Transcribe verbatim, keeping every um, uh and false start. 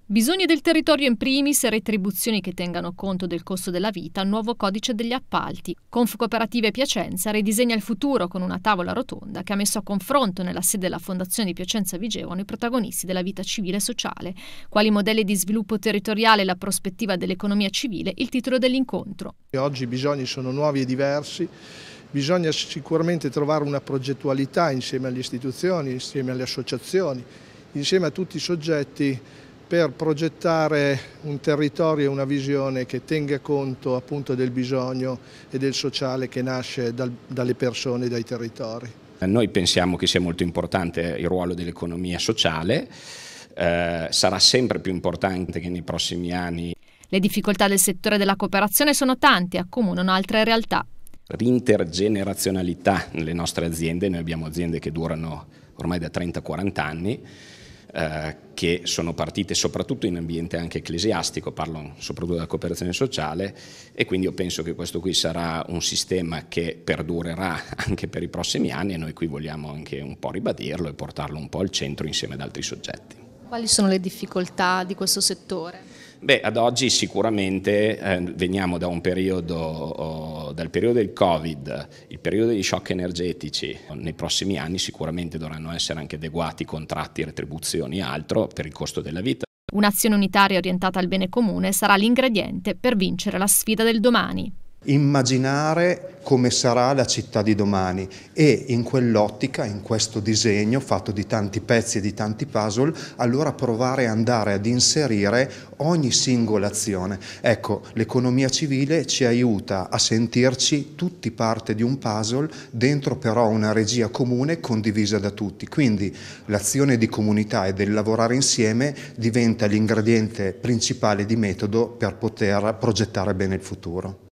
Bisogni del territorio in primis, retribuzioni che tengano conto del costo della vita, nuovo codice degli appalti. Confcooperative Piacenza ridisegna il futuro con una tavola rotonda che ha messo a confronto nella sede della Fondazione di Piacenza Vigevano i protagonisti della vita civile e sociale. Quali modelli di sviluppo territoriale e la prospettiva dell'economia civile, il titolo dell'incontro. Oggi i bisogni sono nuovi e diversi. Bisogna sicuramente trovare una progettualità insieme alle istituzioni, insieme alle associazioni, insieme a tutti i soggetti per progettare un territorio e una visione che tenga conto appunto del bisogno e del sociale che nasce dal, dalle persone e dai territori. Noi pensiamo che sia molto importante il ruolo dell'economia sociale, eh, sarà sempre più importante che nei prossimi anni. Le difficoltà del settore della cooperazione sono tante e accomunano altre realtà. L'intergenerazionalità nelle nostre aziende, noi abbiamo aziende che durano ormai da trenta quaranta anni, eh, che sono partite soprattutto in ambiente anche ecclesiastico, parlo soprattutto della cooperazione sociale, e quindi io penso che questo qui sarà un sistema che perdurerà anche per i prossimi anni e noi qui vogliamo anche un po' ribadirlo e portarlo un po' al centro insieme ad altri soggetti. Quali sono le difficoltà di questo settore? Beh, ad oggi sicuramente eh, veniamo da un periodo, oh, dal periodo del Covid, il periodo degli shock energetici. Nei prossimi anni sicuramente dovranno essere anche adeguati contratti, retribuzioni e altro per il costo della vita. Un'azione unitaria orientata al bene comune sarà l'ingrediente per vincere la sfida del domani. Immaginare come sarà la città di domani e in quell'ottica, in questo disegno fatto di tanti pezzi e di tanti puzzle, allora provare ad andare ad inserire ogni singola azione. Ecco, l'economia civile ci aiuta a sentirci tutti parte di un puzzle, dentro però una regia comune condivisa da tutti. Quindi l'azione di comunità e del lavorare insieme diventa l'ingrediente principale di metodo per poter progettare bene il futuro.